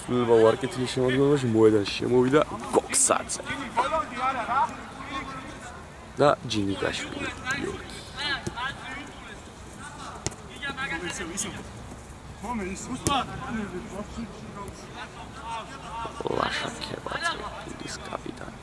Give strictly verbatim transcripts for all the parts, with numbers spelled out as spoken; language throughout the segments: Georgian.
ცვლილება ვარკეთის შემადგენლობაში მოედანში შემოვიდა გოქსაძე და ჯინიკაშვილი გიორგი. ლაშა ქებაძე, ის კაპიტანი.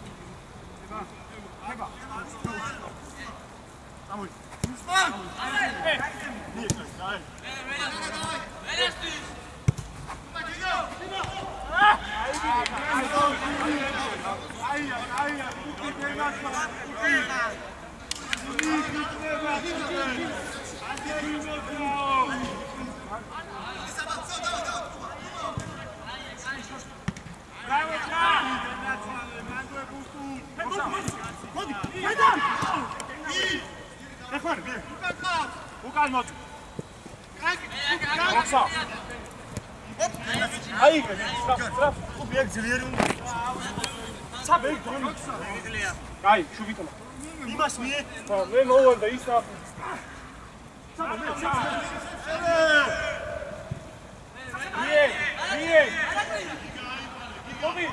Ai, șubită-mă. Imați mie? Da, me nouă de aici. Mie, mie. Tobi.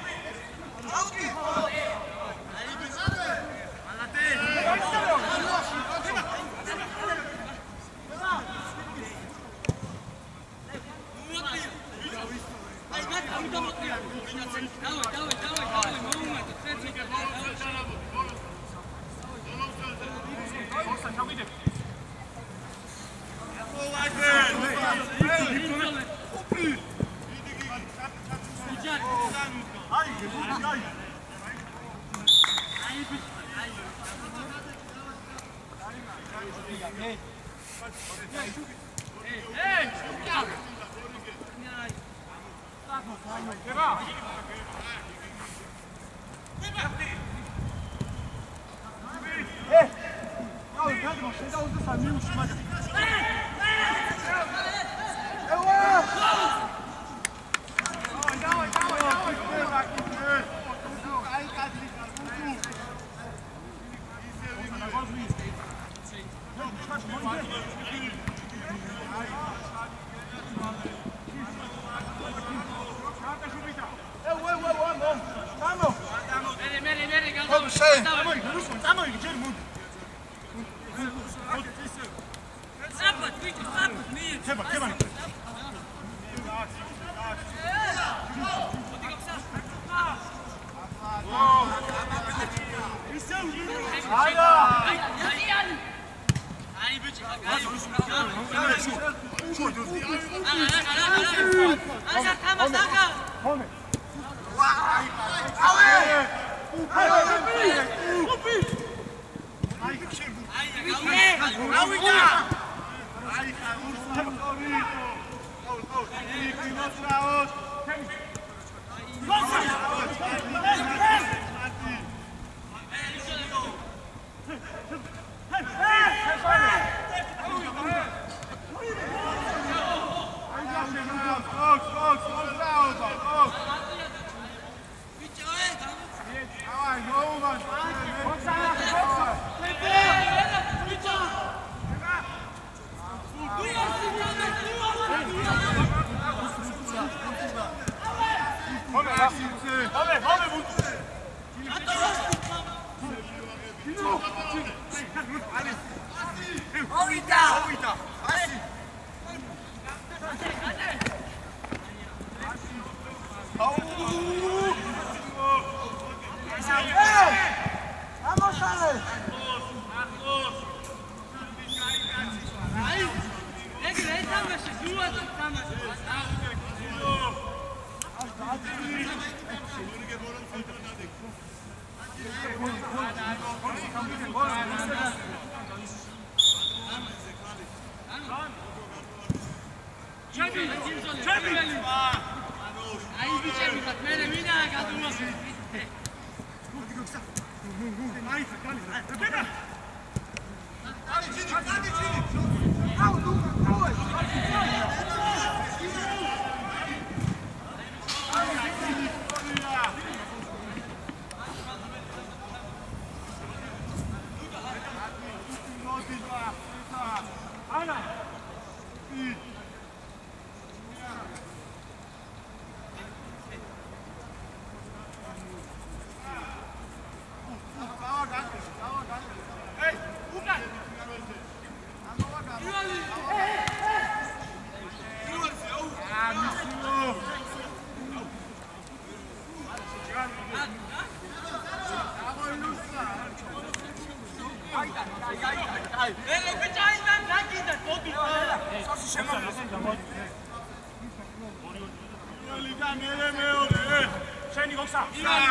შენი გოქსა.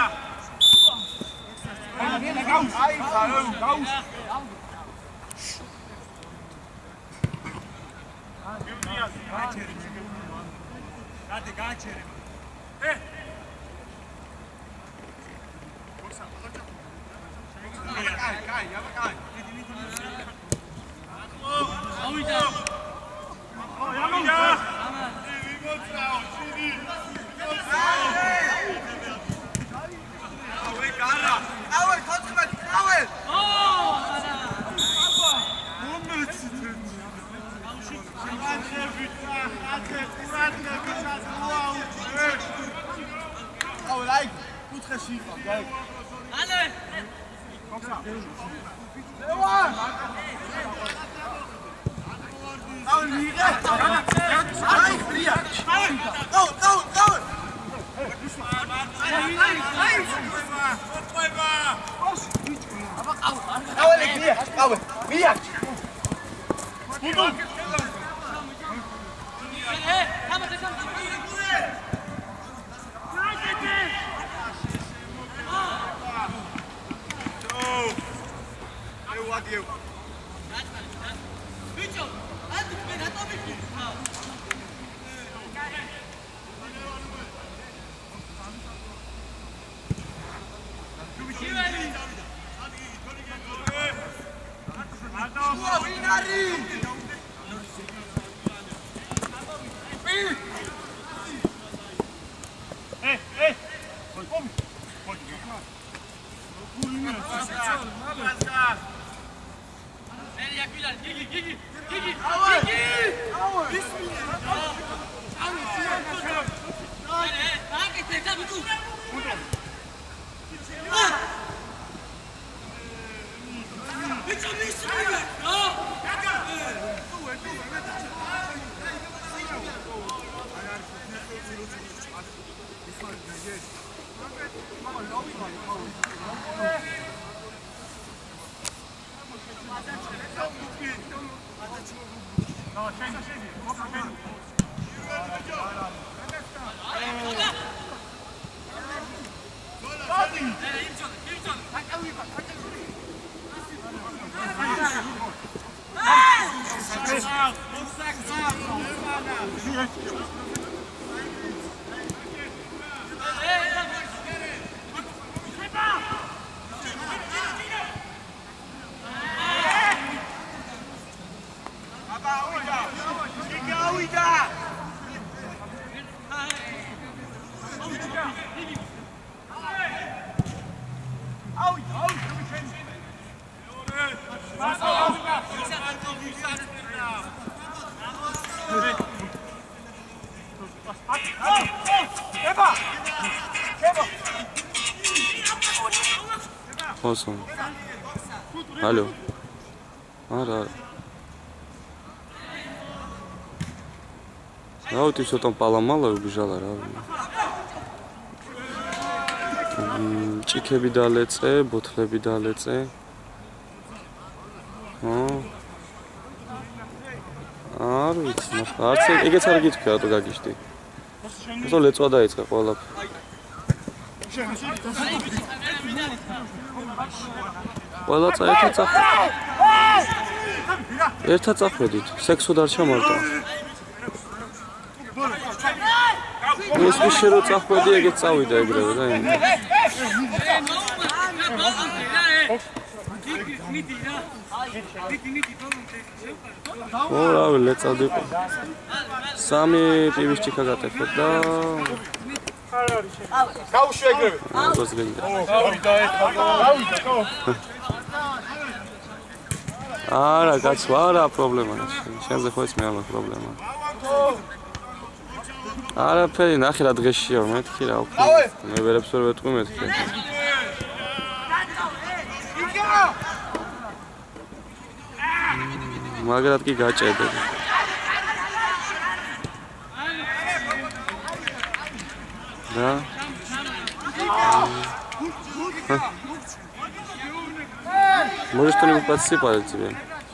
აი, გაუს. Gade, gaçere. Eh. Cai, cai, yava cai. Auida. Oh, yava. Aman. Vimotsao, Chidi. Aue, cara. Aue, kontra, aue. Oh, ana. Moments. Oh, like, goed gezien van, kijk. Alle! Kom zo. Leeuwen! Nou, hier recht. Hey, Ria. Go, go, go! Nou, ik hier. Nou, Ria. Goed doen. You. Good job. That's good. That's all good. Hey, hey. Kom. Gigi, Gigi, Gigi, Gigi, Awesome. Hello. Ara. А вот и все там поломало и убежала, равно. Чикеби далеце, ботлеби далеце. О. არ ვიცი, ნახე, არც ეგეც არ გითხრა, რატო გაგიშტი. უსო ლეწვა დაიწყე ყველაფერი. ყველა წა ერთად წახვედით. ერთად წახვედით, სექსო დარჩა მარტო. ეს ვიშე რო წახვედი, ეგეც წავიდა ეგრევე და იმ. ო, რავი, ლეწავდიყო. სამი პივის ჭიქა გატეხეთ და გაუშვი ეგრევე. როგორც გინდა. გავიდა ეხლა. გავიდა, ხო. არა, კაცო, არა პრობლემაა. შენზე ხო ის მე არა პრობლემა. არაფერი, ნახე რა დღეშია, მეთქი რა, ოკეი. მე ვერებს ვერ ვეთქვი მეთქი. მაგრამ კი გაჭედე. Да? А? Может, что-нибудь подсыпали тебе?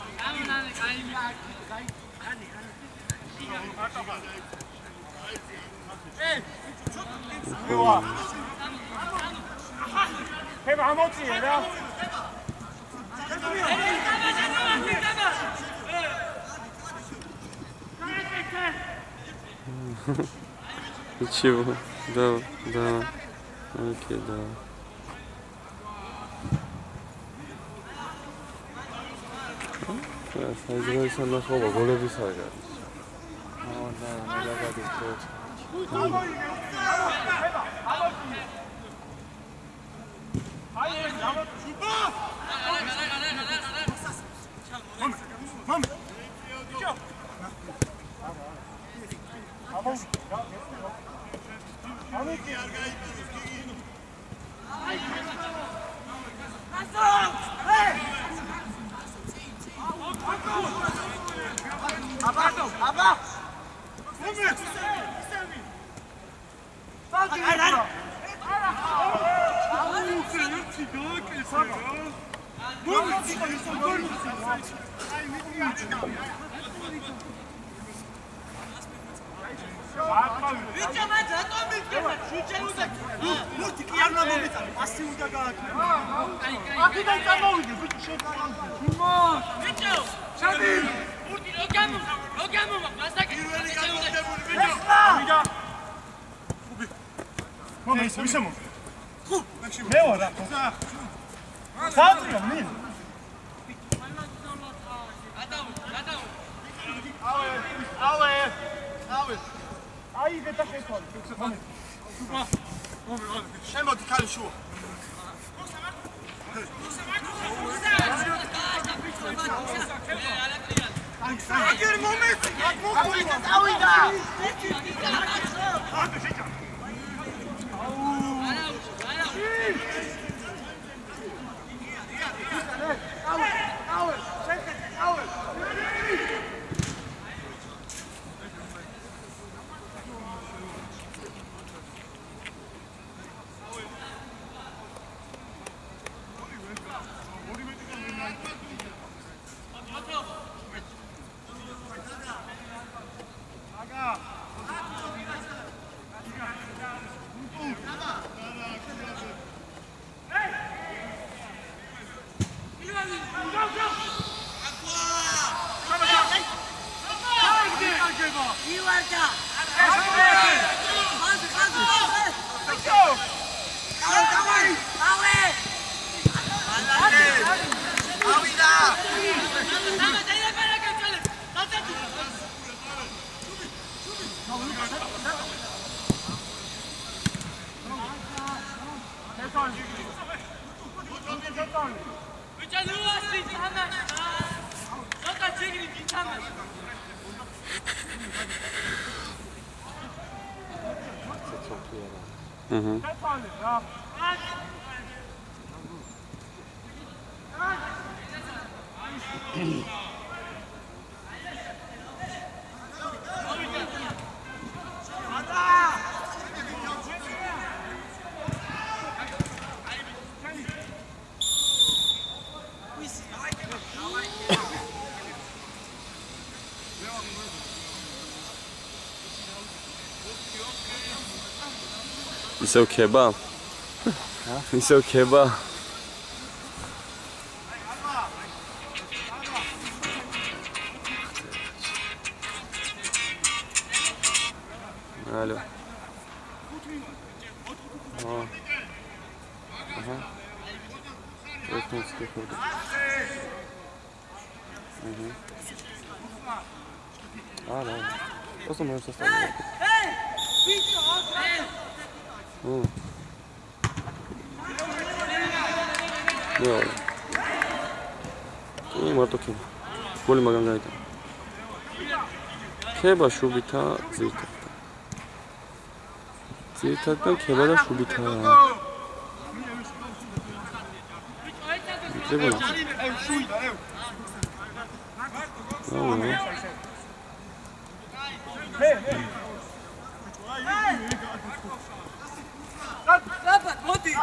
Ничего, да, да, окей, да. 사이즈가 나서 먹으려고 사야. 어, 나 내가 됐어. 아빠! Scemo di calcio suo. Agir moment. Auida. Mhm. ისევ ქება? ისევ ქება? ალო. ო. აჰა. ეს თქვი. აჰა. არა. просто можно составить. Эй! Видео, эй! 어. 야. 이 어떻게? 골이 막간가이다. 케바 슈비타 지타. 지타는 케바다 슈비타. 이제구나. 어.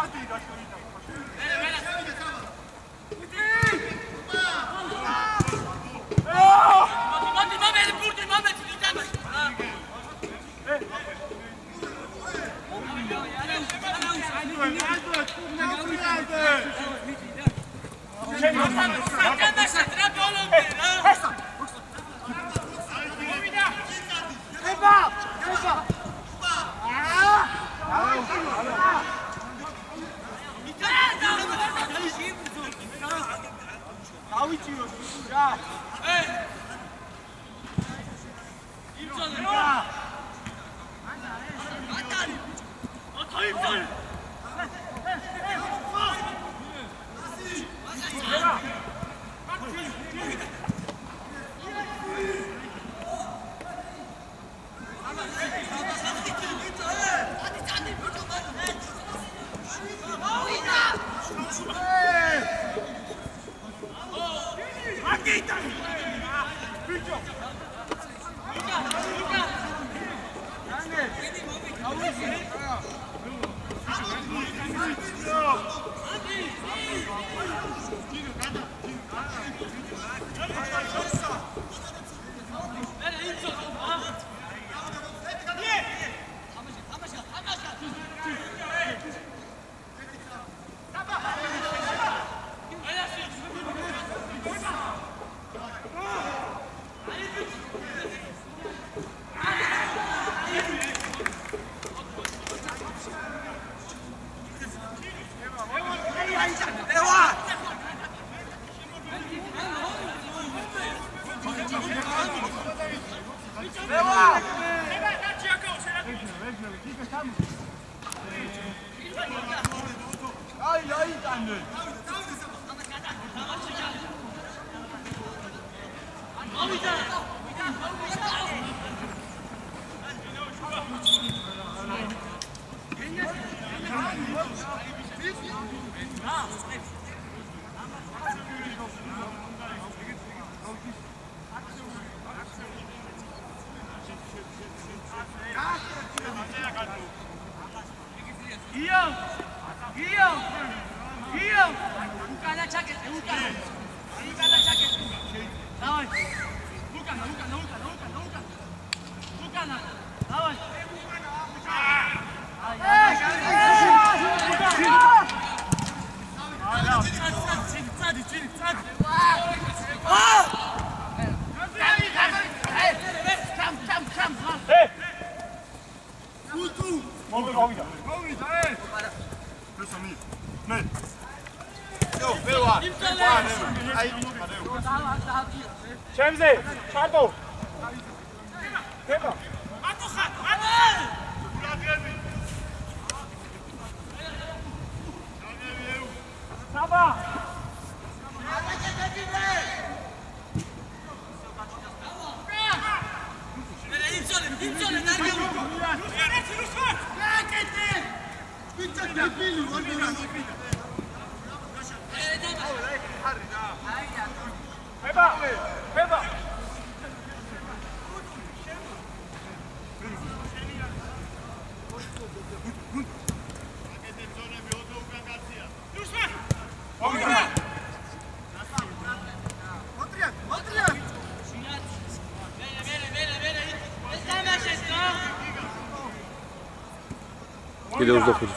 Idę już dochodzić.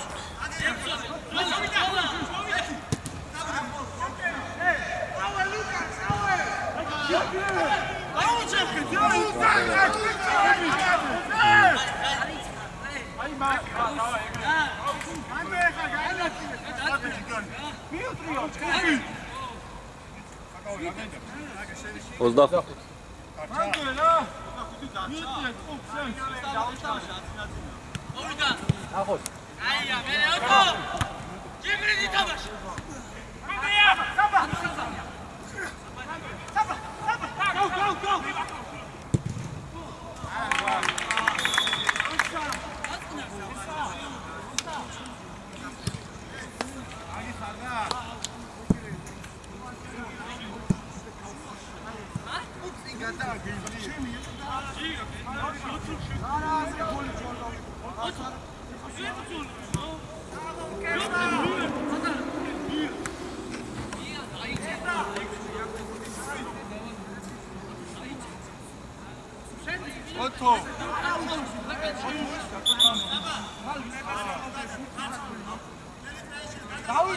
Pozdrav. Ajja, bene, oto! Cipri di Tomasz! Saba! Saba! Saba! Go, go, go! Otur.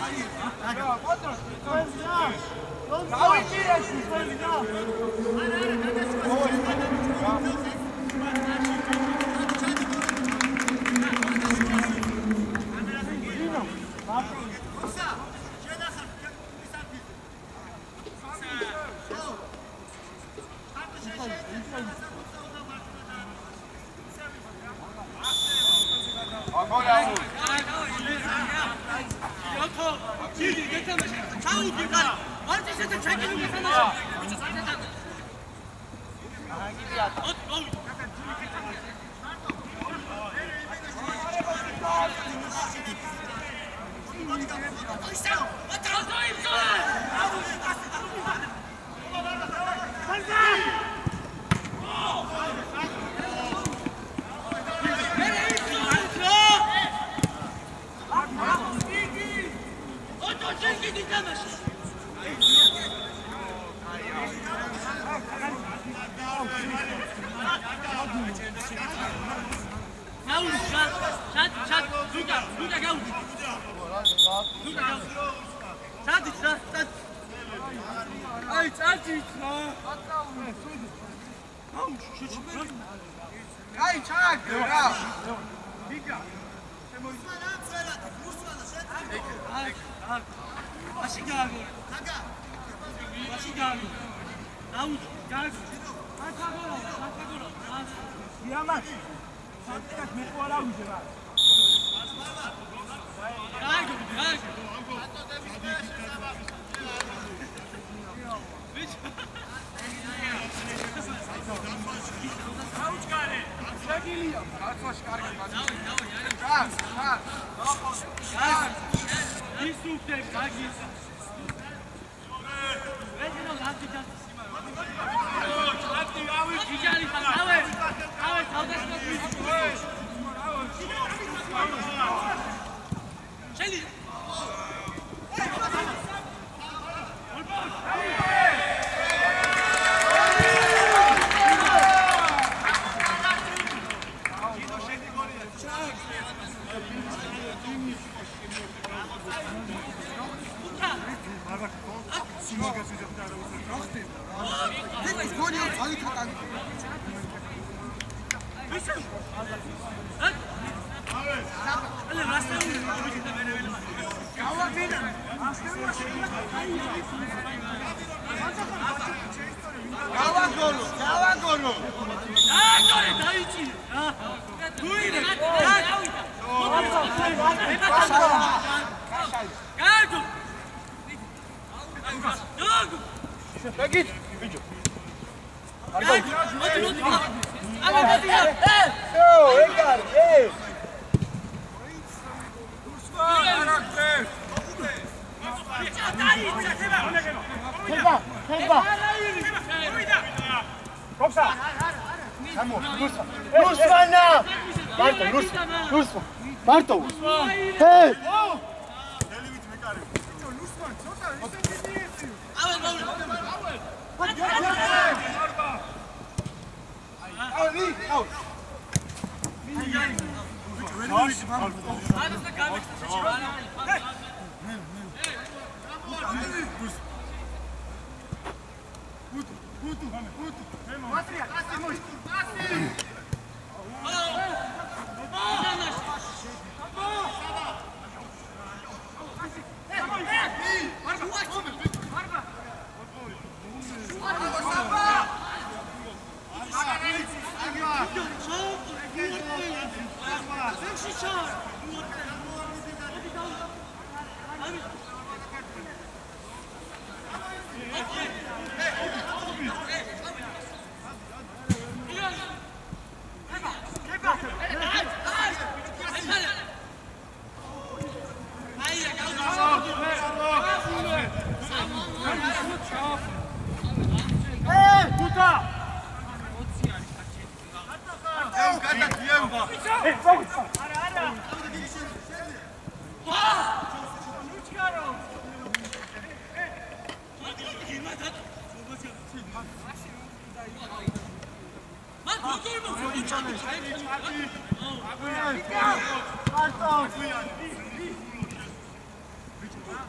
Marto!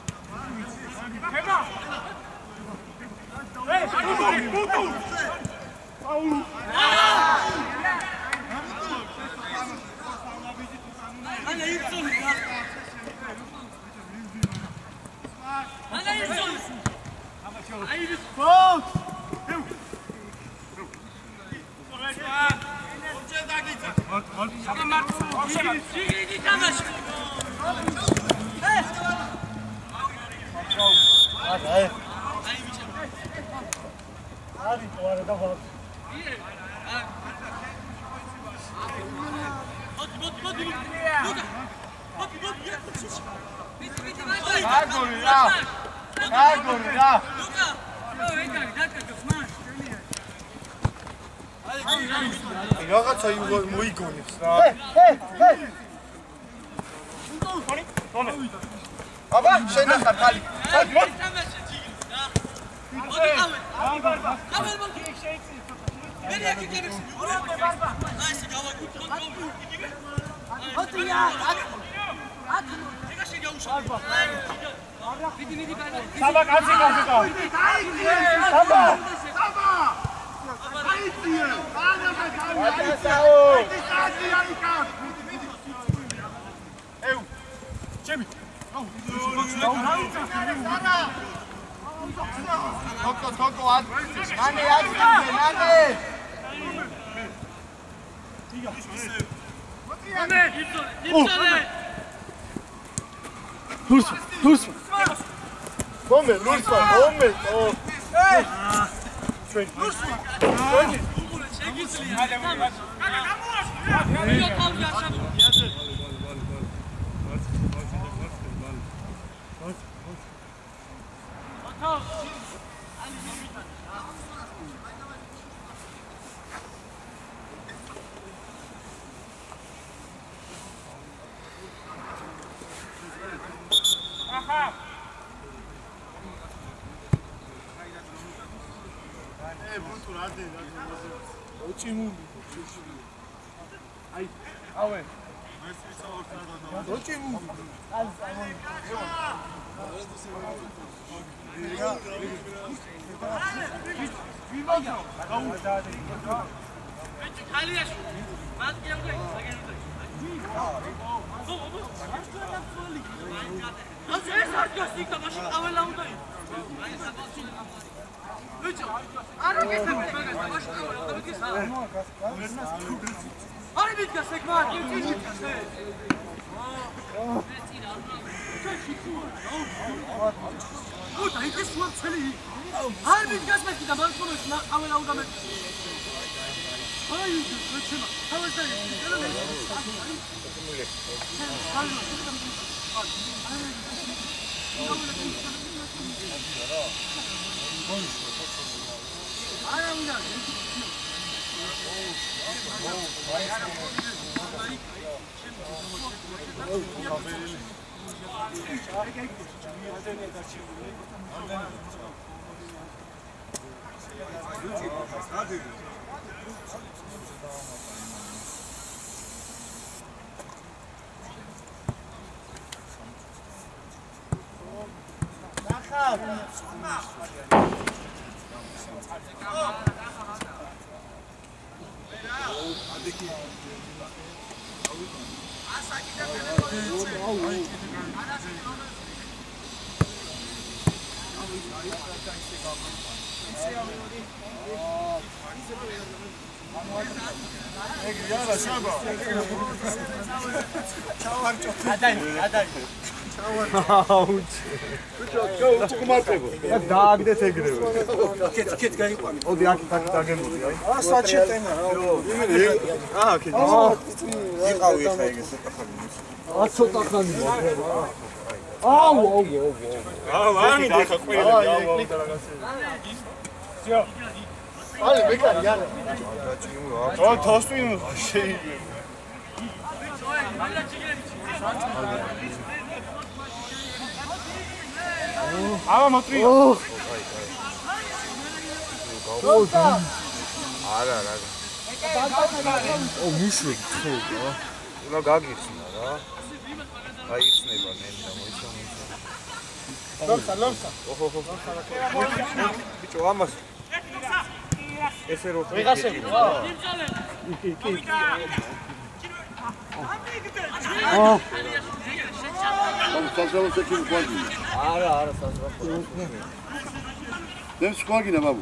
რაღაცა მოიგონებს რა. აბა, შენახარ ხალი. Საბა, კაცი კაცი კაცი. საბა. საბა. აიწიე. ეუ. ჩემი. თოკო თოკო ად. ნანე აიწიე, ნანე. ნანე, იბსონე. ლურს, ლურს. მომე, ლურს, მომე. ეი. ჩვენ. ლურს. ჩვენ. შეგიძლია. კანა გამოაშ. ვიდეო თავი აღშადო. Ai, aue. Are bitka sekma, kimchi bitka. Oh, da ist schon Zeli. Are bitka sekma, man kommt nach Auen und damit. Ay, bitka. Hava da. Ara una. დააგდეთ ეგრევე. კეთ კეთ გაიყვანე. ოდი აქ აქ დაგემოდი, აი. აა საჩეტენა რა. აა კეთ. იყავი ხა ეგეთ ახალი. აა ცოტა ხანი მოხდება. აუ აუ აუ. აა ვამიდე ხა ყველა. აა ეკლიკ რაღაცა. ძიო. აი მეკარი არა. აა თოსტვინო შეიძლება. აბა მოწვიო. არა არა. ო მისვე ხო. უნდა გაგიხსნა რა. აი იხსნება მე და მოიცვა. ლომსა ლომსა ოჰო ბიჭო ამას ესე რო ვიღასები ხო იქ იქ იქ აა სამსახურს ექიმ ყვაგი არა არა საზღვაო დემ სკვაგინა ბაბუ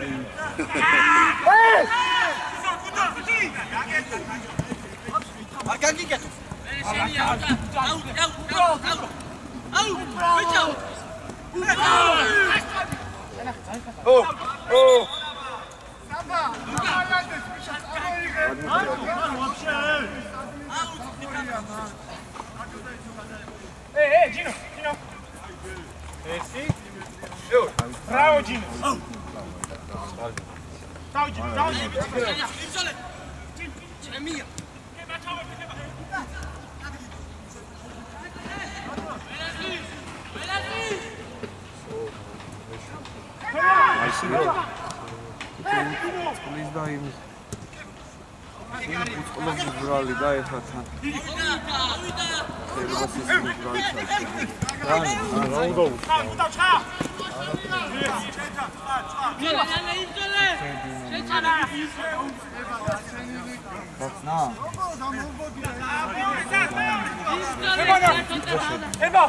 არ გაგიგეთ აუ აუ აუ აუ ბიჭო ო ო საბა მაგალანდეს ბიჭო Эй, эй, Gino, Gino. Eh, sì. Bravo Gino. Ciao Gino, ciao Gino. C'è mia. Che facciamo? Bella lì. წყლის და იმ წყლის ბრალი და ეხლა თან ხერებას ის ბრალი თან რა უნდა უშვა ება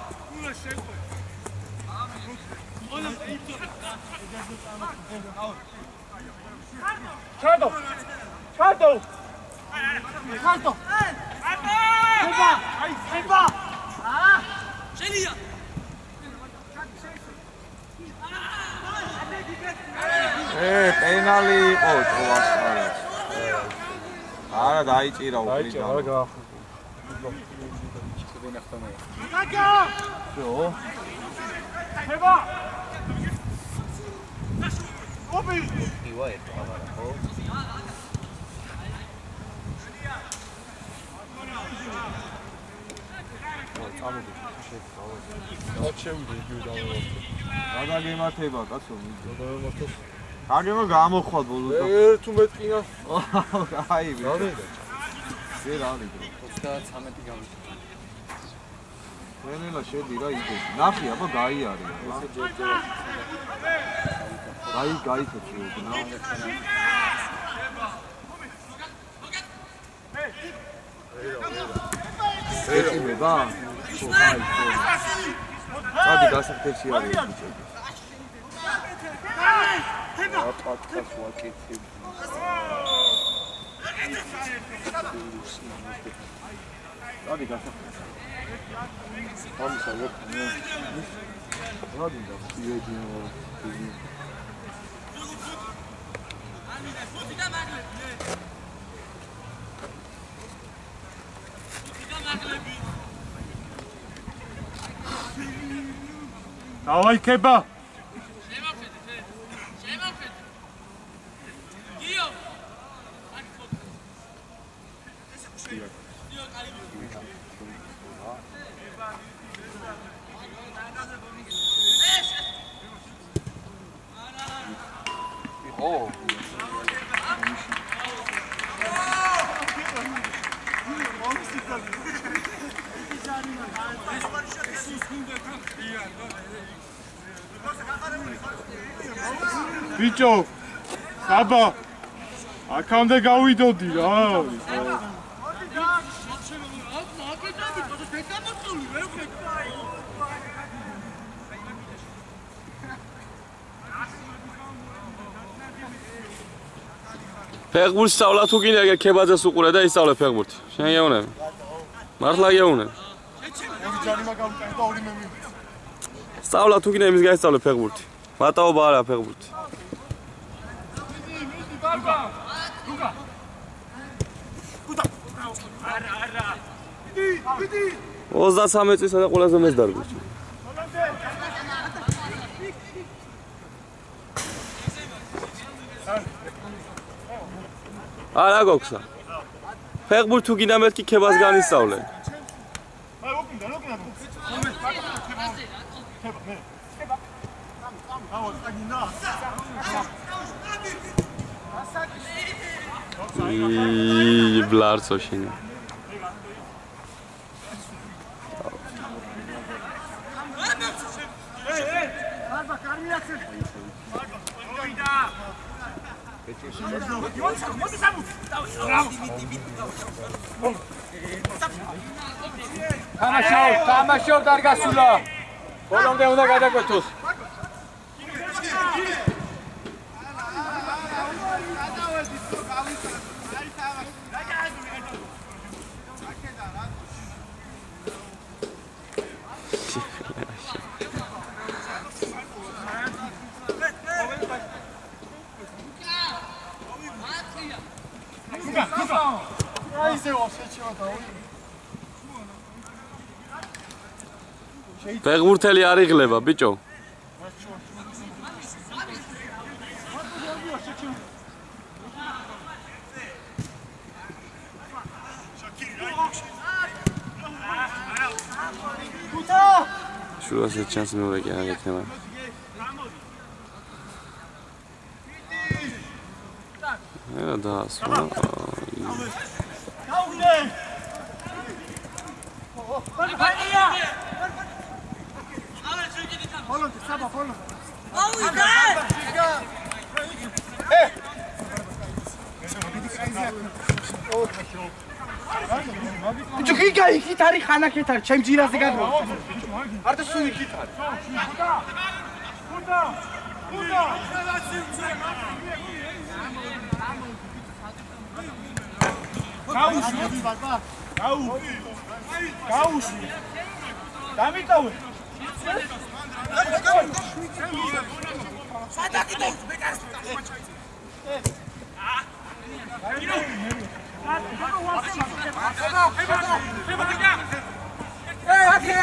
Çardo! Çardo! Çardo! Eba! Eba! Celia! ე, პენალი იყო თოვას არა. არა დაიჭირა უკრიდან. არა გაახო. Gaga! Jo. Eba! ოპი! ივა იყო არა ხო? წამოდი შეფაო. აჩევდი იგი დავო. რა გემართება კაცო მიდი. გადავემართოს. აგემა გამოხვალ ბოლოს. ე თუ მეტყინა. აი ვი. ზე რა ვიდრე. ოცდაათი გავიწევ. ვენელა შედი რა იდე. ნახი აბა გაიარე. ესე ჯერჯერობით. აი გაიცეცი უკნა. ეკიმება? ხო, აი. წადი გასახდებში არის ბიჭები. აპატკას ვაკეთებ. წადი გასახდებში. ამისა რო. რა დინდა? იედინო. Давай кеба. Შემავხედე, შემავხედე. გიო. გიო კაი. ო. ბიჭო, საბა, აქამდე გავიდოდი რა. ფეხბურთს სწავლა თუ გინდა ეგ ქებაძეს უყურე და ისწავლე ფეხბურთი. შენ გეუნები. მართლა გეუნები. სწავლა თუ გინდა იმის გაისწავლე ფეხბურთი. მატაობა არა ფეხბურთი. ბაბა. ლუკა. არა, არა. დიდი, დიდი. ოცდამეტ წლისა და ყველაზე მეც დარგვიჭი. არა გოქსა. ფეხბურთი თუ გინდა მეთქი ქებას განისწავლე. აი, ოპინდა, ოპინდა. ი ბლარცო შინი. თამაშობ, თამაშობ დარგასულა. ბოლომდე უნდა გადაკვეთოს. ფეხბურთელი არ იღლება, ბიჭო. შუაზე ჩანს მეორე კი არ ეკნება. რა დაასვა. Bicho, que aí, que tá rixana que tá, chem gira se gadro. Arda suni que tá. Puta! Puta! Caos, caos, caos. Dá-me então. Sai daqui, então. Ei, aqui!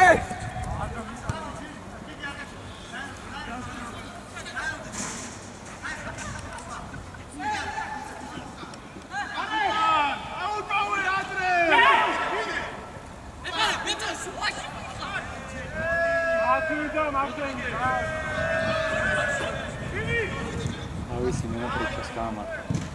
Avi si ne priča s kamar.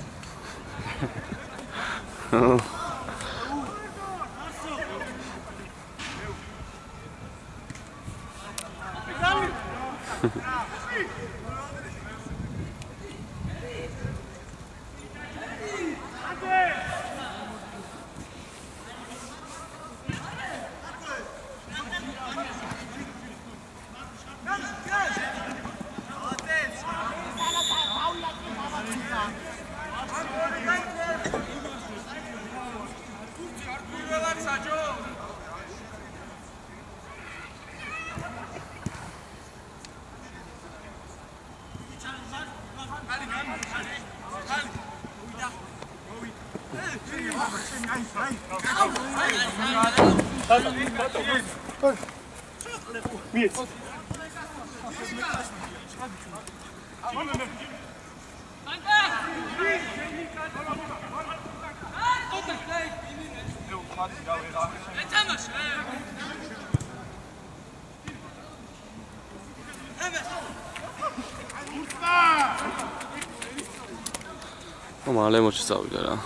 მალე მოჩსავდა რა.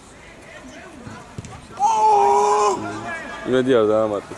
იმედი არ დაამატეს.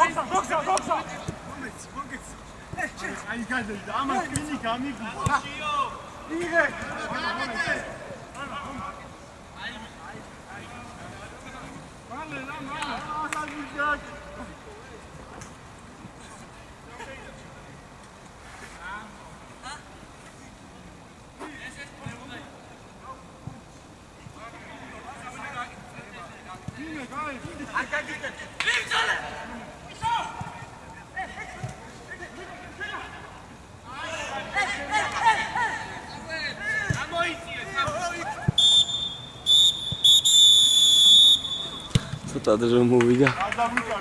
Boksa, boksa! Eigentlich kann ich damals wenig gar nicht. Direkt! Co ta, że mu widział? Zawróć